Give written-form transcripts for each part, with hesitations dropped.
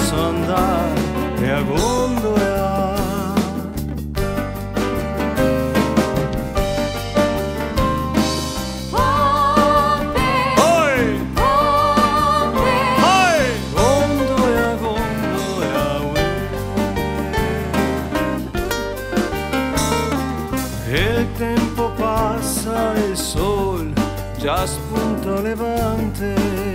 faccio andare a gondola. Il tempo passa e il sol già spunta levante.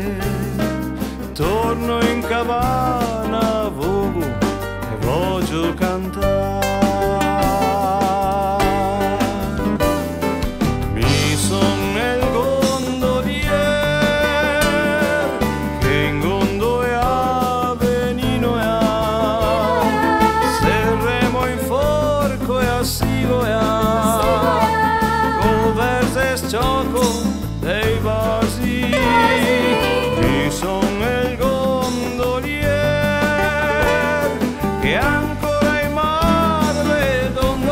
Torno in cabana, vogo e voglio cantare. Mi son nel gondolier che in gondola venino e se remo in forco e assigo e gioco dei vasi. Mi son nel gondolier che ancora in mare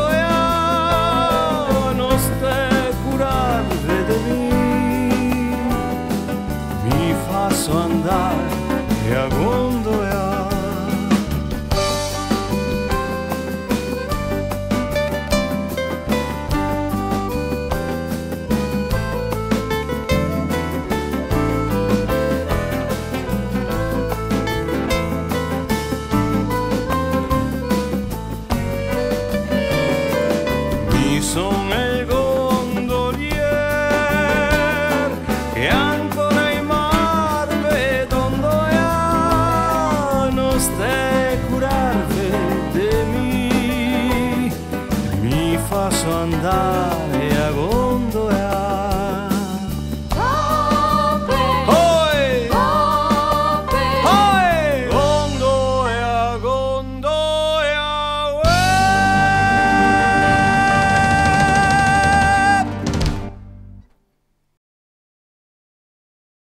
dondoia non stai curare di me. Mi faccio andare a gondola. Son il gondolier che ancora in mare vedo non stai curare di me. Mi faccio andare